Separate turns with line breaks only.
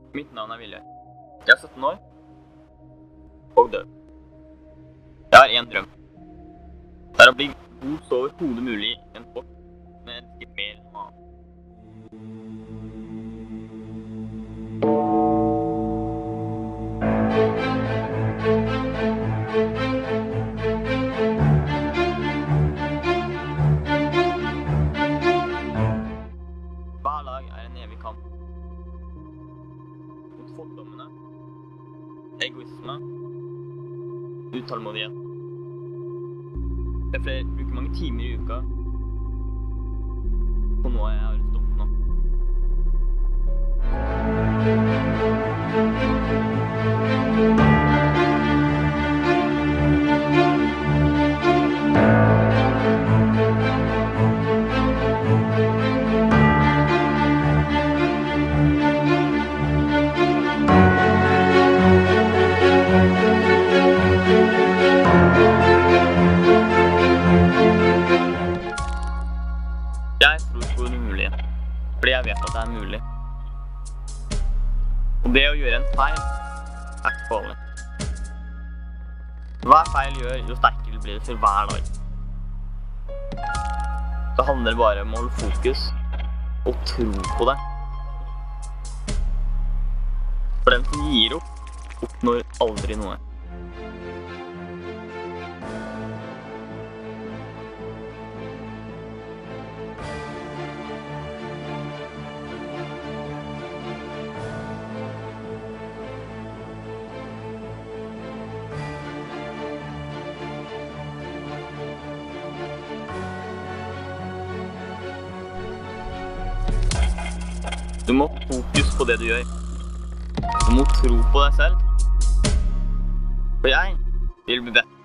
Mitt navn er Viljar. Jeg er 17 år og død. Jeg har en drøm. Det er å bli god så overhodet mulig i en sport, men jeg elsker mer enn noe annet. Hver lag er en evig kamp. Mot fordommene, egoisme, utålmodighet. Jeg bruker mange timer i uka på noe jeg har lyst til å oppnå. Jeg tror på det umulige, fordi jeg vet at det er mulig. Og det å gjøre en feil er ikke farlig. Hver feil gjør, jo sterkere blir det for hver dag. Det handler bare om å holde fokus og tro på det. For den som gir opp, oppnår aldri noe. Du må ha fokus på det du gjør. Du må tro på deg selv. For jeg vil bli bedre.